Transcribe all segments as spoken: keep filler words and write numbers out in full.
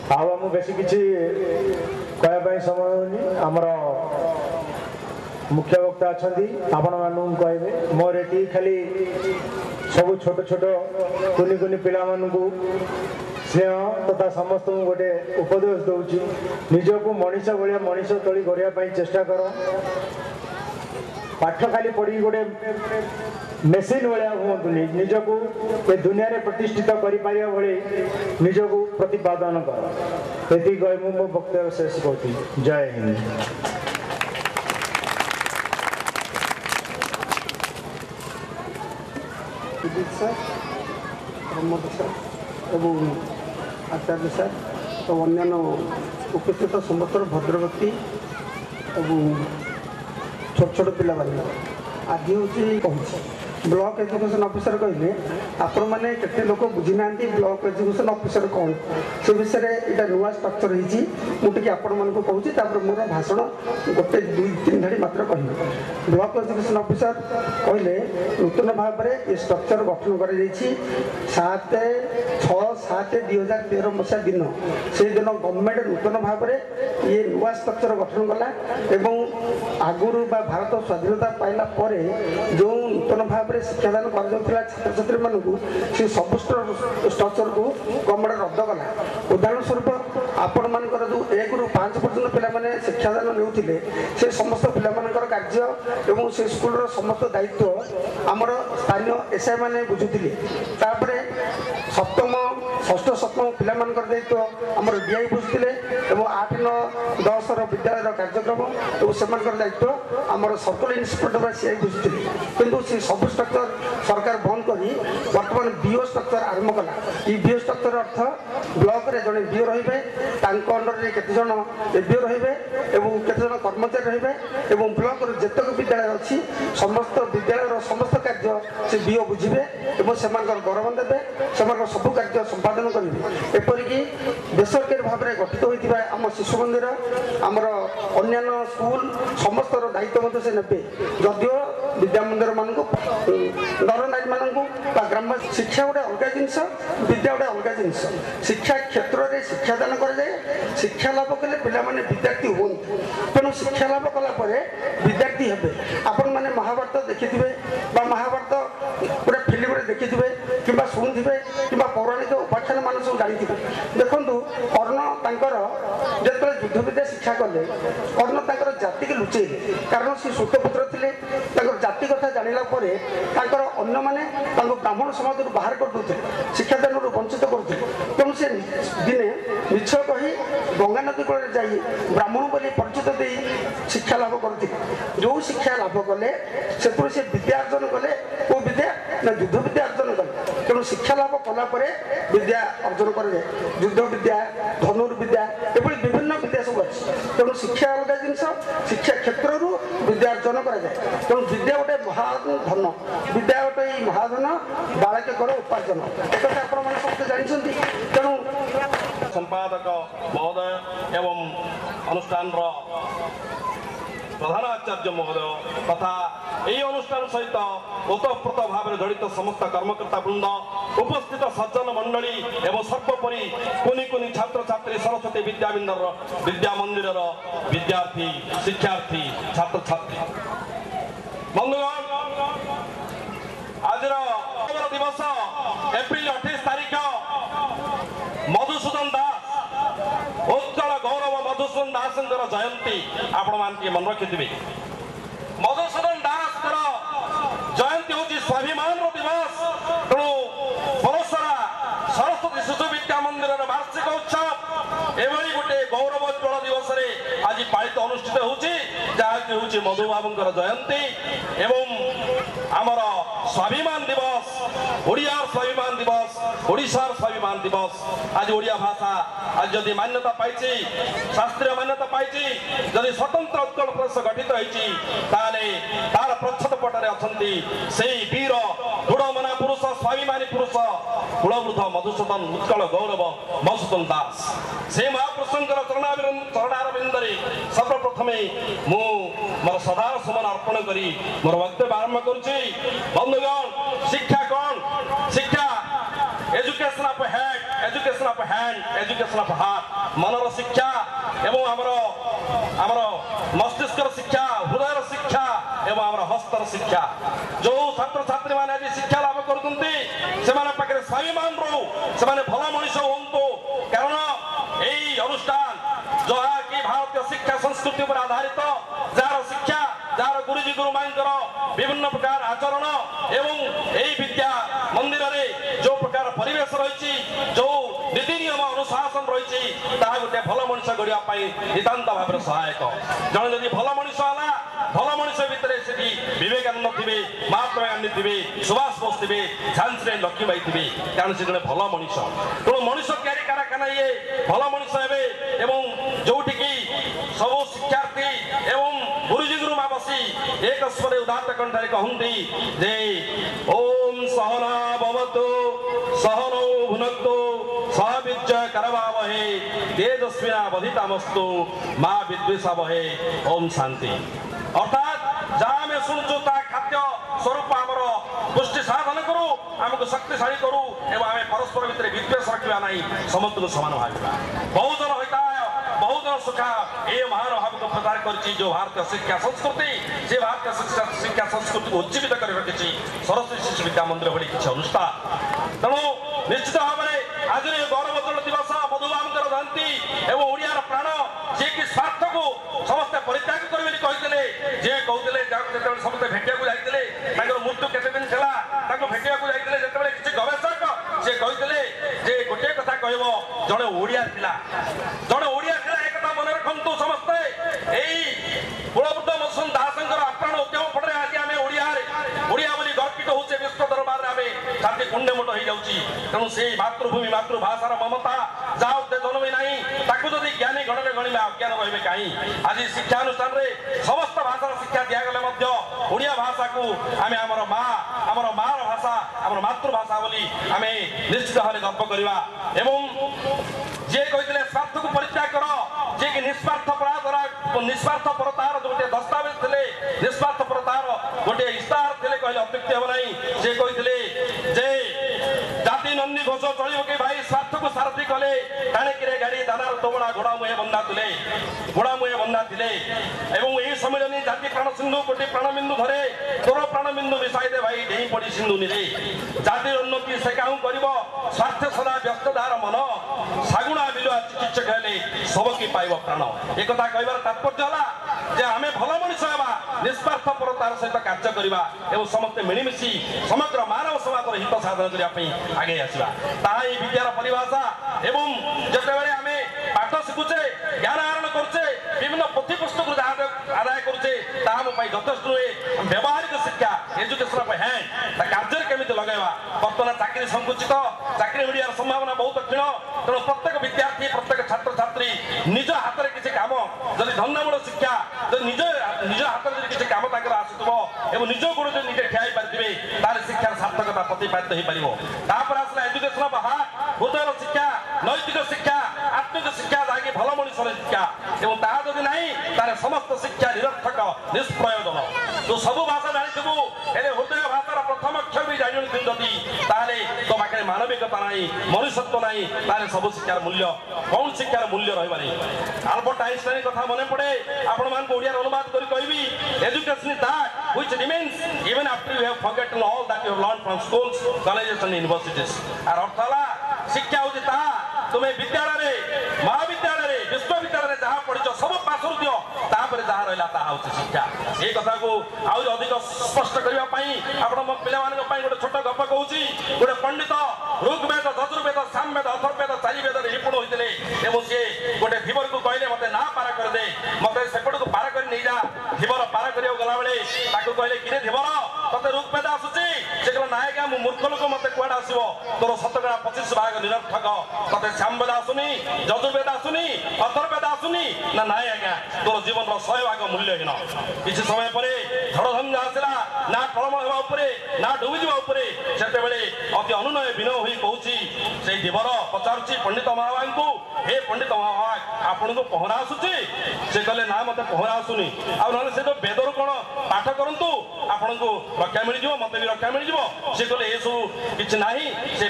आम बेसी किसी कहवाई समय होनी आमर मुख्य वक्ता अच्छा आपण मान कहे मोर ये खाली सब छोट छोट कुनि कुनि पिला स्नेह तथा समस्त गोटे उपदेश दूची निजक मनीष भाया मनीष तली गढ़ाई चेष्टा कर पाठ खाली पढ़ी गोटे मेसीन भाया हूँ निजक ए दुनिया रे प्रतिष्ठित कर निजक प्रतिपादन कर ये कह मो वक्तव्य शेष करी। जय हिंद। सर प्रमोद सर एवं आचार्य सर तो अन्य उपस्थित समस्त भद्र व्यक्ति एवं छोट छोट पिला आज हूँ कहूँ ब्लॉक एजुकेशन ऑफिसर कहले आपण मैंने केते लोक बुझी ना ब्लॉक एजुकेशन ऑफिसर कौन से विषय में यहाँ नुआ स्ट्रक्चर होती मुझे आपण मान को कहूँ मोर भाषण गोटे दुई तीन धाड़ी मात्र कह ब्लॉक एजुकेशन ऑफिसर कहले नूतन भाव में ये स्ट्रक्चर गठन कर सात छः सात दुई हजार तेरह मसीहा दिन से दिन गवर्नमेंट नूतन भाव में ये नुआ स्ट्रक्चर गठन कला आगुरी भारत स्वाधीनता पाइला पर जो नूतन भाव शिक्षादान कर छात्र छात्री मानू से सब स्ट्रक्चर को गवर्नमेंट रद्द कला। उदाहरण स्वरूप आपण मानकर जो एक रु पांच पर्यटन पिलाने शिक्षादान नेउथिले से समस्त पिलामानकर कार्य एवं से स्कूल समस्त दायित्व आमर स्थानीय एसआई माने बुझुथिले तापरे सप्तम षष्ठ सप्तम पिलामानकर दायित्व आमर डीआई बुझुथिले एवं आठ नौ दस रो विद्यालय कार्यक्रम एवं सेमानकर दायित्व आमर सर्कल इन्स्पेक्टर बा सीआई बुझुथिले किंतु से सब स्ट्रक्चर सरकार बंद करी वर्तमान बीओ स्ट्रक्चर आरंभ कला। ई बीओ स्ट्रक्चर अर्थ ब्लॉक रे जने बीओ रहिबे तांको अंडर रे केते जण बीओ रहिबे एवं केते जण कर्मचारी रहिबे एवं ब्लॉक रे जतक विद्यालय अछि समस्त विद्यालय रो समस्त कार्य से बीओ बुझिबे एवं सेमानकर गौरव देबे सेमानकर सब कार्य संपादन करिबे। एपरि कि बेसरकारी भाव में गठित होइतिबा आम शिशु मंदिर आमर अन्य स्कूल समस्त रो दायित्व मते से नेबे जदियो विद्या मंदिर मान नर नारी मानू ग्राम शिक्षा गोटे अलग जिनस विद्या गोटे अलग जिनस शिक्षा क्षेत्र में शिक्षादान कराए शिक्षा लाभ कले पिला विद्यार्थी हूँ तेणु शिक्षा लाभ कलापर विद्यार्थी हे आपण मैंने महाभारत देखिथे महाभारत गोटे फिल्म देखिथे कि शुणुवे कि पौराणिक उपाख्यान मान सब जानी देखूँ कर्ण तांकर जो युद्ध विद्या शिक्षा कले कर्ण तांकर जाति के लुचेले कारण सी सूतपुत्र थे जाति कथा जानिला परे तांकर अन्य माने तांको ब्राह्मण समाज बाहर कर दूते शिक्षादान वंचित करते तेणु से दिने मिछ कही गंगा नदी कूल जाई ब्राह्मण बोली परिचित दे शिक्षा लाभ करते जो शिक्षा लाभ कले से विद्या अर्जन कले को विद्या ना युद्ध विद्या अर्जन कले तेणु शिक्षा लाभ कला परे विद्या अर्जन करे युद्ध विद्या धनुर्विद्या एभली विभिन्न विद्या सब अच्छी तेणु शिक्षा अलग जिनस शिक्षा क्षेत्र विद्या अर्जन कराए तेणु विद्या गोटे महाधन विद्या गोटे महाधन बालक कर उपार्जन एक आपण समस्त जानते तेणु संपादक महोदय एवं अनुष्ठान प्रधान आचार्य महोदय तथा यही अनुष्ठान सहित ओतप्रोत भाव में जड़ित समस्त कर्मकर्ता वृंद उपस्थित सज्जन मंडली एवं सर्वोपरि कुनि कुनि छात्र छात्री सरस्वती विद्याबिंदर विद्या मंदिर विद्यार्थी शिक्षार्थी छात्र छात्री बंधुगण आज दिवस एप्रिल अठाईस तारीख मधुसूदन दास उत्कल गौरव मधुसूदन दास जयंती आपण मान मन रखिथे मधुसूदन दास जयंती हूँ स्वाभिमान दिवस तेणु परसरा सरस्वती शिशु विद्या मंदिर वार्षिक उत्सव एभली गोटे गौरवोज्वल दिवस आज पालित अनुष्ठित होची जहाँकि हूँ मधुबाबूंकर जयंती एवं आमर स्वाभिमान दिवस ओडियार स्वाभिमान दिवस ओडिशार स्वाभिमान दिवस आज ओडिया भाषा आज जदि मान्यता पाई शास्त्रीय मान्यता पाई जदि स्वतंत्र उत्कल प्रदेश गठित होती तार प्रच्छद पटरे अछंती सेई वीर दृढ़मना पुरुष स्वाभिमानी पुरुष कुलवृद्ध मधुसूदन उत्कल गौरव मधुसूदन दास से महापुरुषंकर चरणारविंदरे सर्वप्रथमे मु मोर सदार सुमन अर्पण करी मोर वक्तव्य आरंभ करुछि। बंधुगण शिक्षा कौन शिक्षा education education of head education of hand education of heart मनर शिक्षा एवं आमर आमर मस्तिष्कर शिक्षा हृदय शिक्षा एवं आमर हस्तर शिक्षा जो छात्र छात्री मैंने आज शिक्षा लाभ करते पाखे स्वाभिमान रू से भल मनीष हूँ कारण यही अनुष्ठान जहाँकि भारतीय शिक्षा संस्कृति पर आधारित जार शिक्षा जार गुरुजी गुरु माइंकर विभिन्न प्रकार आचरण एवं यही विद्या मंदिर रे जो प्रकार परिवेश रही जो नीति नियम अनुशासन रही गोटे भल मनीष गढ़ा नितांत भाव सहायक जन जदि भल मनीष है भल मनीष भितर से विवेकानंद थे महात्मा गांधी थे सुभाष बोस थे झांसी लक्ष्मीबाई थे कारण से जड़े भल मनीष तेणु मनीष तैयारी कारखाना ये भल मनीष हे एवं जोटिकी सब शिक्षार्थी एवं गुरुजी गुरुमा बसी एक स्वर उदात्त कंठे कहती जे ओम सहना भवतु सहनौ भुनक्तु सह विजय करवावहे तेजस्विना वधितामस्तु मां विद्वेषावहे ओम शांति अर्थात जहाँ आम शुणुचु ता खाद्य स्वरूप आमर पुष्टि साधन करू आमको शक्तिशाली करू एवं आम परस्पर भितर विद्वेष रखा ना समस्त को समान भाविका बहुजन होता है बहुजन सुखा ये महानुभाव को प्रचार कर जो भारतीय शिक्षा संस्कृति से भारतीय शिक्षा शिक्षा संस्कृति को उज्जीवित कर रखी सरस्वती शिशु विद्या मंदिर भली किसी अनुष्ठान तेणु निश्चित भाव में आज गौरवोज्जल दिवस मधुबाबूर जयंती एवं ओडियार प्राण जी कि स्वार्थ को समस्त परित्याग करें कहते जे कहते समस्त भेटा जाते मृत्यु केते दिन था भेटा जाते किसी गवेषक सी कहते गोटे कथा कह जड़े ओडिया जड़े ओडिया एक मन रखु समस्ते यही कुलबुद्ध मधुसूदन दासंकर आप्राण उद्यम फल आज आम ओडिया ओडिया बोली गर्वित होचे विश्व दरबार आम छाती कुंडेमुंड हो जाऊँगी तेणु से मातृभूमि मातृभाषार ममता जहाँ जन्म ना जदि ज्ञानी गणने गणिबा अज्ञान रही कहीं आज शिक्षानुष्ठान समस्त भाषार शिक्षा दिगले ओडिया भाषा को आम आमर माँ आमर माँ भाषा आम मातृभाषा बोली आम निश्चित भाव गर्व करवा एवं जे कहते स्वार्थ को परित्याग कर जे कि निस्वार्थपरतार निस्वार्थपरतार जो गोटे दस्तावेज थे निस्वार्थपरतार गोटे इस्ताहार थे कहले अत्युक्ति हम ना से कहते जे जाति नंदी घोष चलो कि भाई स्वार्थ को सारथी कले टाणिकी गाड़ी दानार तोमड़ा घोड़ा मुहे बंधा थे घोड़ा मुहे बंधा थे यही सम्मिलनी जाति प्राण सिंधु कोटि प्राणबिंदु धरे तोर प्राणबिंदु मिसाई दे भाई डेई पड़ी सिंधु निरे जातिर उन्नति से काहू कर स्वार्थ सदा व्यस्तदार मन सागुणा बिलुआ चिकित्सक हेले सबकी पाइब प्राण एक कहबार तात्पर्य है जे आम भल मनीष होगा निस्वार्थपरतार सहित कार्य करवा एवं समस्ते मिलमिशि समग्र मानव समाज हित साधन करने आगे आसवा ताही विद्यार परिभाषा एवं जितेबाला आम पाठ शिखुचे ज्ञान आहरण करुचे विभिन्न पोथी पुस्तक आदाय करुचे यथेष नुहे व्यवहारिक शिक्षा एजुकेशन ऑफ हैंड कार्य केमी लगेगा बर्तमान चाकरी संकुचित चाकरी मिलियार संभावना बहुत क्षीण तेणु प्रत्येक विद्यार्थी प्रत्येक छात्र छात्री निज हाथ में किसी काम जदि धन्यमूलक शिक्षा निज निज हाथ में किसी काम आसुव एवं निज गोड़ जो निजे ठिया पारे तार शिक्षार सार्थकता प्रतिपादित हो पार आसला एजुकेशन ऑफ हार्ट हृदय शिक्षा नैतिक शिक्षा आत्मिक शिक्षा जहाँकि भल मनीष शिक्षा एवं ताहा जदि ना तार समस्त शिक्षा निरर्थक निष्प्रयोजन जो सब भाषा जानी हृदय भाषार प्रथम अक्षर भी जानी जदि तो पाखे मानविकता ना मनुष्यत्व ना तार सब शिक्षार मूल्य कौन शिक्षार मूल्य रहा नहीं आल्बर्ट आइंस्टाइन कथा मन पड़े आपण मान ओडिया अनुवाद कर कहबी education is that which remains even after you have forgotten all that you have learn from schools colleges and universities आर अर्थ है शिक्षा होची ता तुम्हें विद्यालय महाविद्यालय विश्वविद्यालय जहाँ पढ़ सब पास दियो तापर जहाँ रहा ताहा होची शिक्षा ये कथा को आउ अधिक स्पष्ट करने आपण मो पिला गोटे छोट गप कहूँ गोटे पंडित ऋग्वेद यजुर्वेद सामवेद अथर्वेद चारि वेद निपुण होते सी गोटे धीवर को कहले मत ना पार कर दे मत सेपट को पार कर नहीं जा धीवर पार कर गला बेले कहले कि धीवर ते ऋग्वेद आसूसी से कहला ना क्या मूर्ख लोक मत कौन आसो तोर शतकड़ा पचिश भाग निरर्थक ते सामवेद आसुनी यजुर्वेद आसुनी अथर्वेद आसुनी ना ना आज्ञा तोर जीवन शहे भाग मूल्यहीन किसी समय पर झड़झंझा आसला ना टलमल होगा ना डुबी जावा से अति अनुनय विनय हो कहूँ से धीवर पचारुची पंडित महाभाग को हे पंडित महाभाग आपन को पहरा आसूसी से कहले ना मत पहरा आसुनी आ से तो वेदर कौन पाठ करूँ आपन को रक्षा मिल मत भी रक्षा मिल से कहले ये सब किसी ना से वेदर से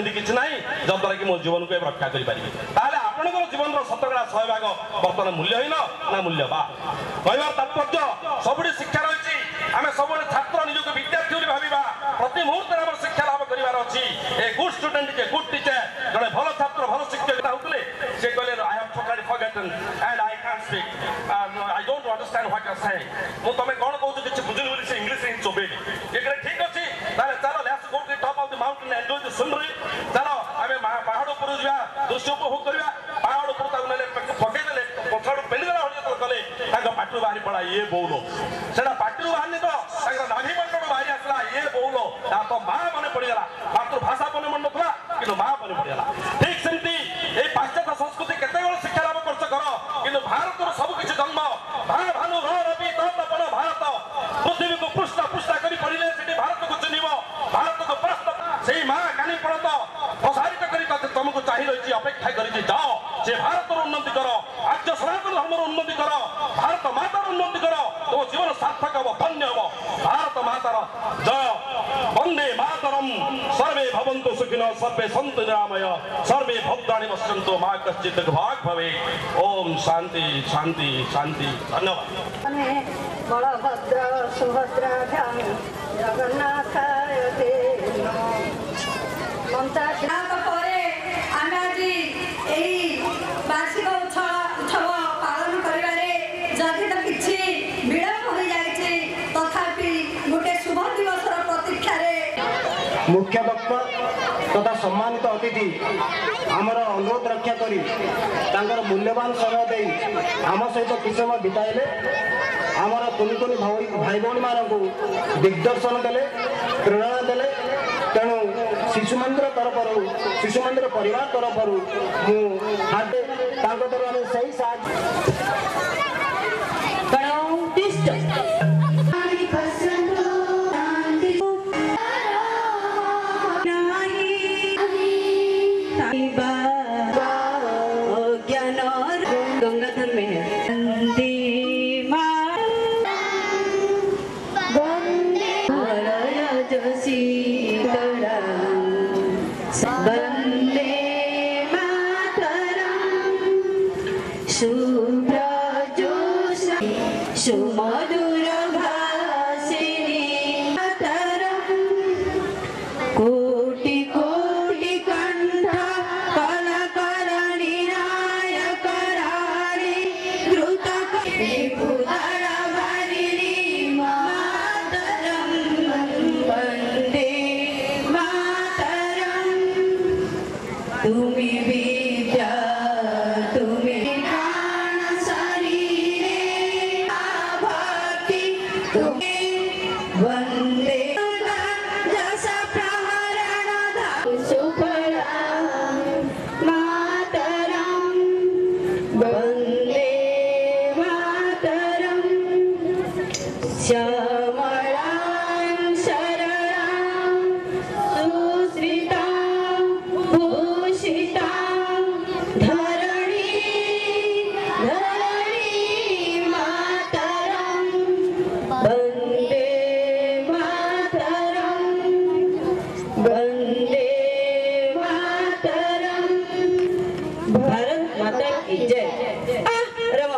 सेमती किसी ना जद्वारा कि मो जीवन को रक्षा करें ताले आपंकर जीवन शतकड़ा शहे भाग बर्तमान मूल्यहीन ना मूल्य बा कहबार तात्पर्य सबुठ शिक्षा रही आम सब छात्र निजक विद्यार्थी भाविबा प्रति मुहूर्त आम शिक्षा लाभ करार अच्छी a good student a good teacher जड़े भल छात्र भल शिक्षक होते से कहले I have totally forgotten and I can't speak I don't understand what you are saying मु तमे कोन कहू किछ बुझिल बोली से इंग्लिश इन चोबेली एकरे ठीक अछि ताले चलो let's go to top of the mountain and enjoy the scenery चलो आमे पहाड़ ऊपर जिया दृश्य उपभोग करबा पहाड़ ऊपर ताऊ नेले पके देले पछाड़ पेली देला होय तो कले ताका पाटू बाहरी पड़ा ये बोलो सेडा पाटू बाहरनी तो ताका नाभी मंडल बाहरी आसला ये बोलो ता तो मां मने पड़ी गला मातृभाषा मने मन नथला किंतु मां मने पड़ी गला ठीक सेमती ए पाश्चात्य संस्कृति केते बड़ शिक्षा लाभ करछ करो किंतु भारत रो सब किछ जन्म भा भानु रो रवि तपन भारत पृथ्वी को पृष्ठ पृष्ठ करी पड़िले सेठी भारत को चिनिबो भारत को प्रश्न सेही मां कानी पड़त प्रसारित करी तुमको चाहि रही अपेक्षा करी जाओ से भारत उन्नति करो आर्य सनातन धर्म उन्नति करो भारत मातार उन्नति करो तो जीवन सार्थक हम धन्य हम भारत मातार जय वंदे मातरम सर्वे भवन्तु सुखिनो सर्वे सन्तु निरामय सर्वे भद्राणि पश्यन्तु मा कश्चित् भाग भवे ओम शांति शांति शांति धन्यवाद बलभद्र सुभद्राभ्यां जगन्नाथाय ते वार्षिक उत्सव पालन करिबारे जदि तो किछि विलंब हो जाइछि तथापि गोटे शुभ दिवस प्रतीक्षा रे मुख्य वक्ता तथा सम्मानित अतिथि आमर अनुरोध रक्षा करी तांकर मूल्यवान समय दे आम सहित किछ समय बिताइले आमर कुनि कुनि भाई भौणी मानक दिग्दर्शन देले प्रेरणा देले तेणु शिशु मंदिर तरफ शिशु मंदिर परिवार तरफ मुझे सही साथ गंगाधर मेहर वंदे मातरम शुभ्रजोषा सुमधुर भाषिणी मातरम कोटि कोटि कंठ कलकरणी नायक राणी द्रुत विपुधर भरिणी मातरम वंदे तुमी विद्या तुमी प्राण शरीरे भक्ति तुमी वंदे जस प्रहरण सुफला मातरम वंदे मातरम श्यामलां शरणां सुश्रितां धरणी धरणी मातरम वंदे मातरम वंदे मातरम भारत माता की जय। रमो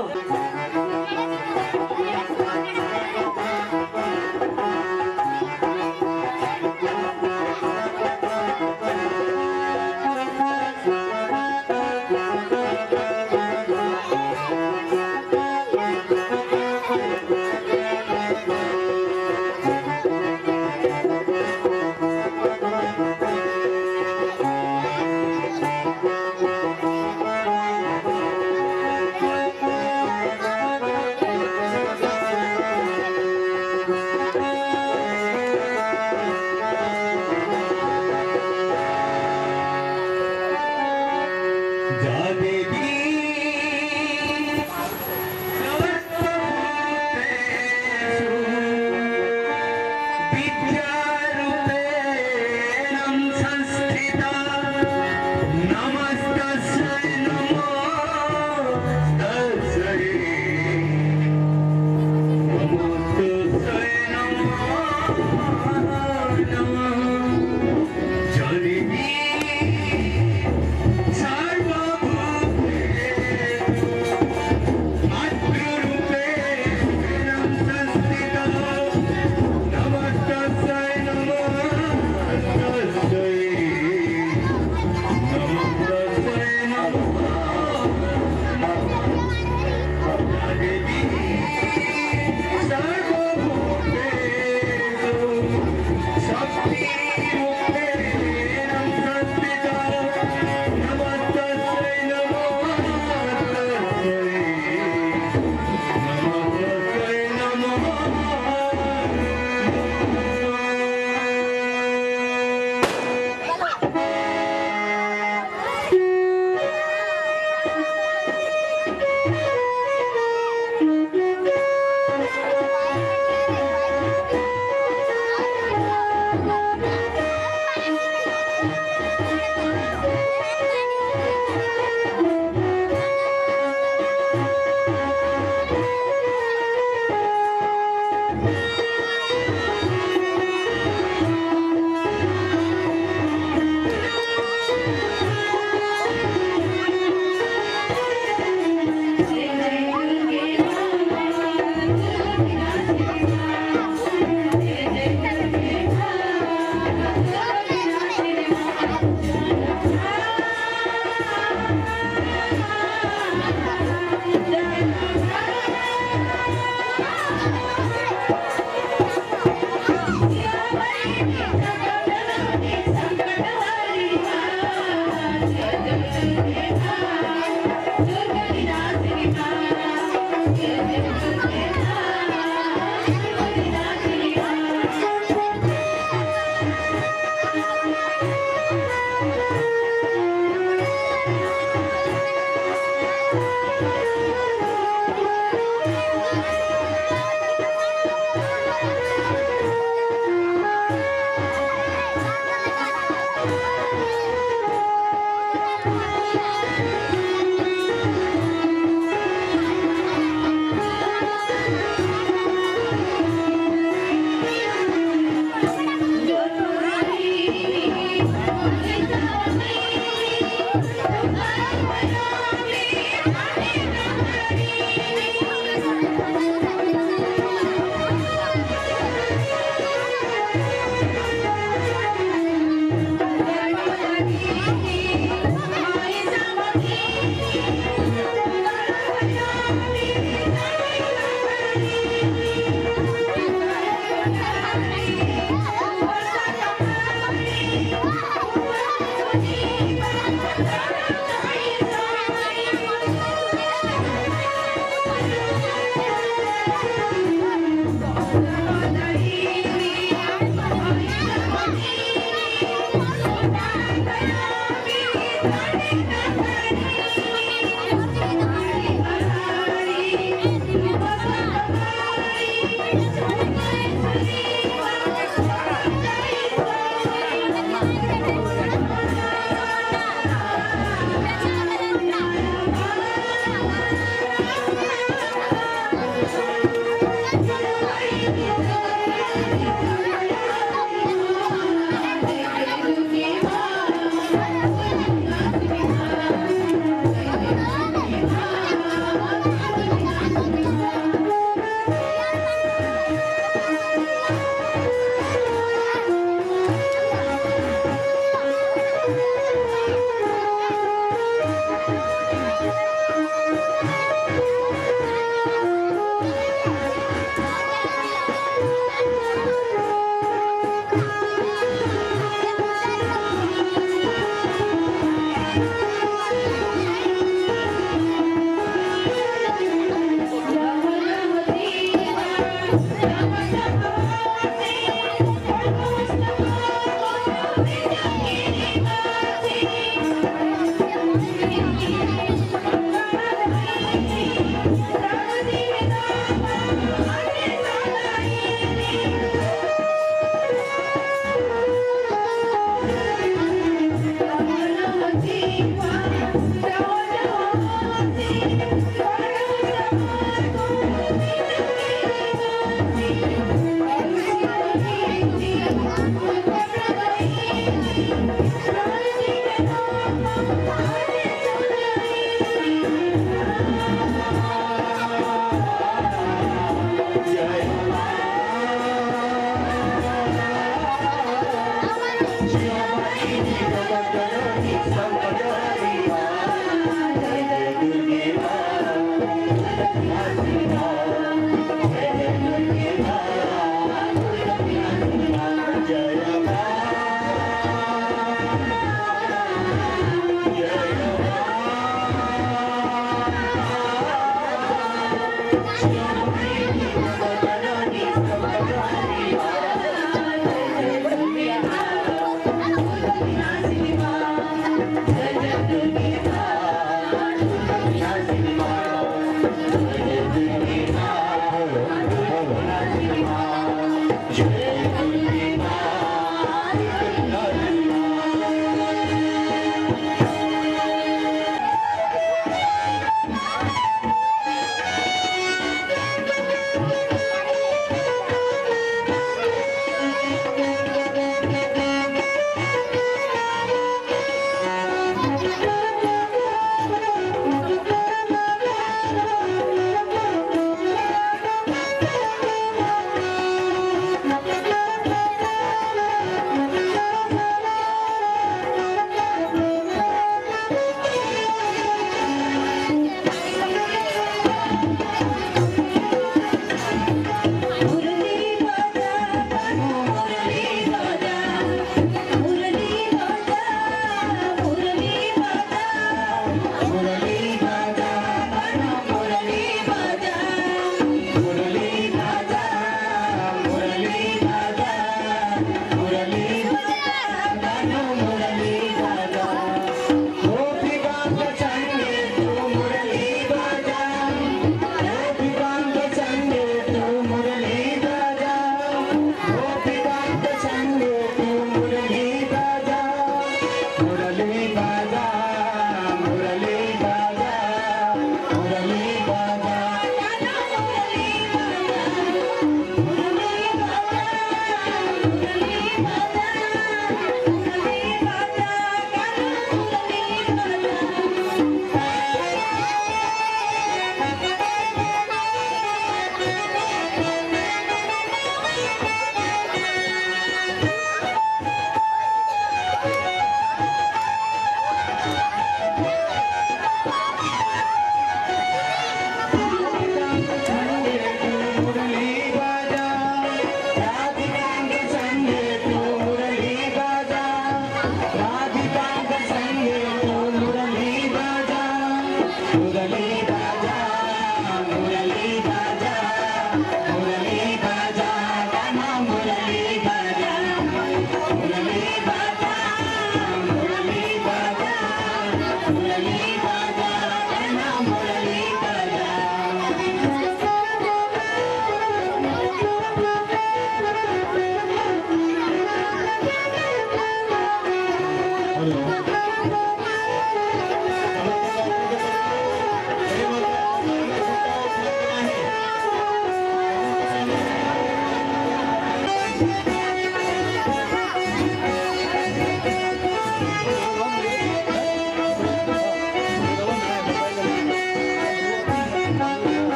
मुरली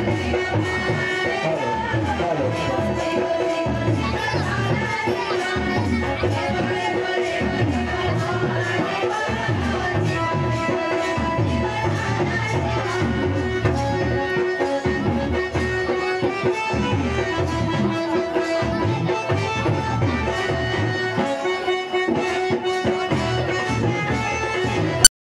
Hello, hello.